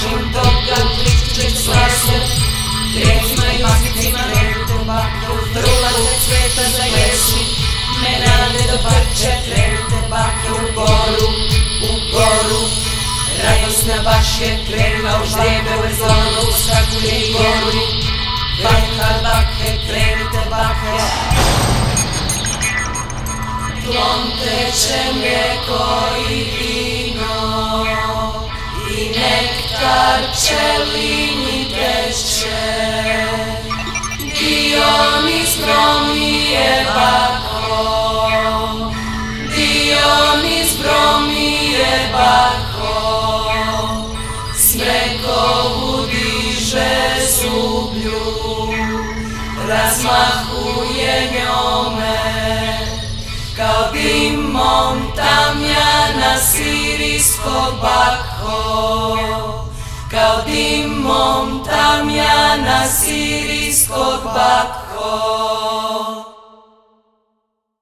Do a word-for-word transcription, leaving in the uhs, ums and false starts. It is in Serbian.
Bakom toga plišće slase, Grecima i masnicima krenute baklje, Trulace cveta za jesi, Menade do parče krenute baklje u goru, u goru. Radosna baš je krenula u ždrijebe, u zonu uskakuje i goru. Bakha, bakhe, krenite bakhe. Tlom teče mlijeko i vino, i nektar pčelinji teče. Dionis promije bakho, Dionis promije bakho, smrekovu diže zublju, razmahuje njome, kao dimom tamjana sirijskog bakho, kao dimom tamjana sirijskog bakho.